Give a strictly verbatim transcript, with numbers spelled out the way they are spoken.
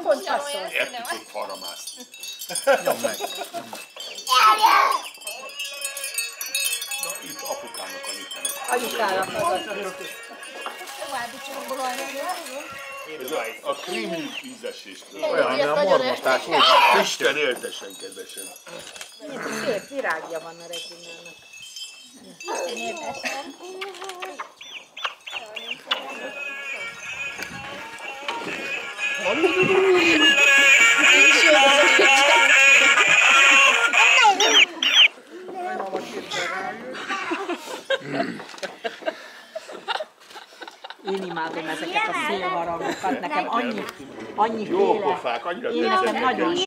pont passzol. Értük, hogy falra mászni. Nyomd meg. Na, itt apukának a nyitjának. Anyukának az Ez a, a krimi ízesésről. Olyan, ami a mormotás. Isten éltessen, kedvesen. szép virágja van a Reginának. Isten érdessen. Én imádom ezeket a szélharangokat, nekem annyi, annyi Jó féle. pofák, annyira Én nekem nagyon